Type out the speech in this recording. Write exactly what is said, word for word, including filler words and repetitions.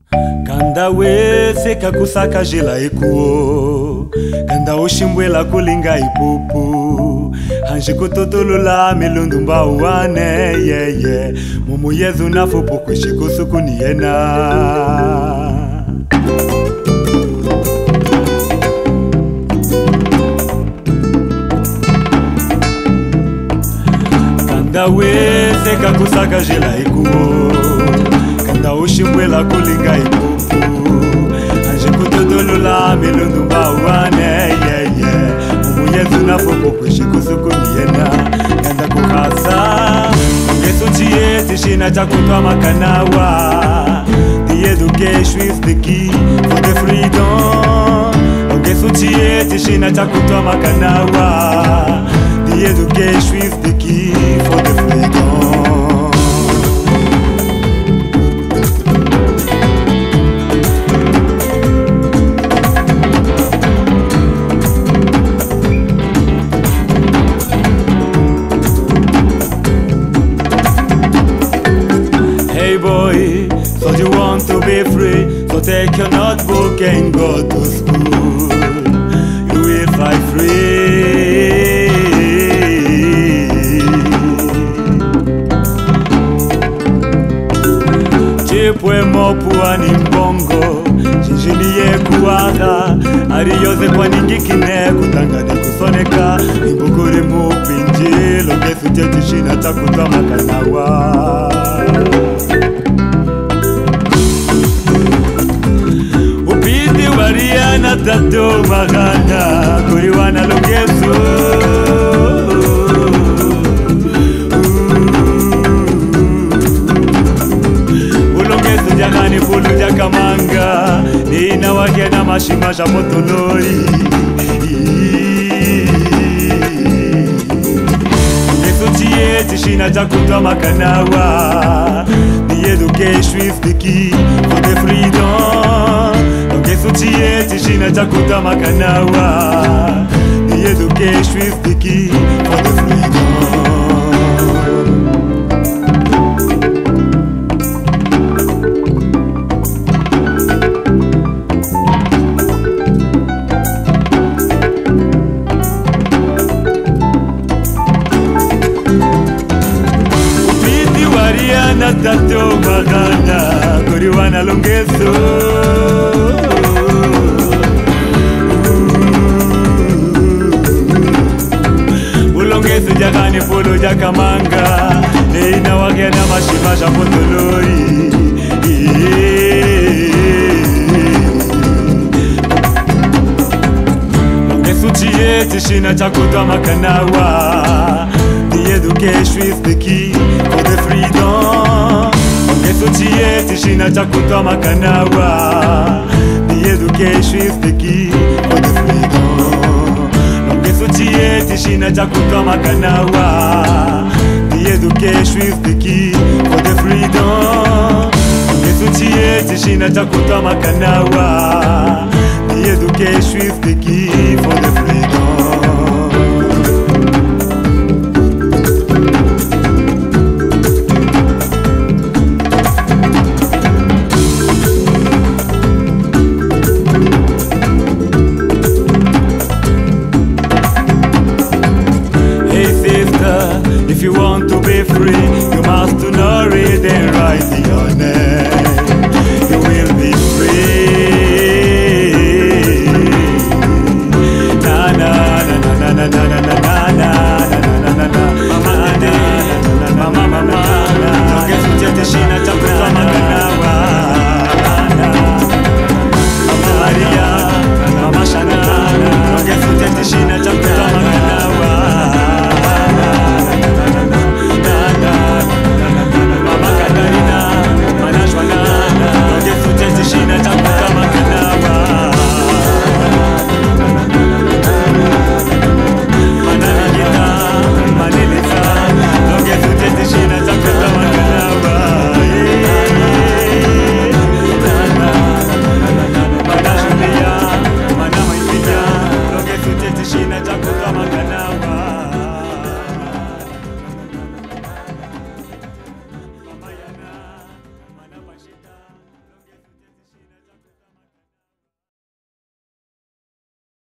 Kanda wese kakusaka jela ekuo, kanda oshimbwela kulinga ipupu, hanje kutotolola milundumba uane yeah yeah, mumu yezu nafupu kushikusuku niyena. Kanda wese kakusaka jela ekuo, kanda oshimbwela kulinga ipupu, hanje kutotolola milundumba uane yeah yeah, mumu yezu nafupu kushikusuku niyena. Kanda kuhasa Longeso chie tishina chakutwa makanawa. The education is the key for the freedom. Longeso chie tishina chakutwa makanawa. The education is the key for the freedom. Hey boy, so you want to be free, so take your notebook and go to school. You will fly free. Chipwe mopua ni mbongo, jinjiniye kuwaga, ariyoze kwa ningikine kutangane kusoneka, imbukuri mupinji, Longeso chetishina chakutwa makanawa. Upiti wariana tato magana, kuriwana Longeso. Ulongeso jakani pulu jakamanga, nina wake na mashima japotoloi. Longeso chie tishina chakutwa makanawa. The education is the key for the freedom. Longeso chie tishina chakutwa makanawa. The education is the key for the freedom. Na tato magana, kuriwana Longeso. Ulongeso jakani polo jakamanga, neina wake na mashima japotoloi. Longeso chie tishina chakutwa makanawa. The education is the key for the freedom. Longeso chie tishina chakutwa makanawa. The education is the key for the freedom. Longeso chie tishina chakutwa makanawa. The education is the key for the freedom. Longeso chie tishina chakutwa makanawa. The education is the key for the freedom.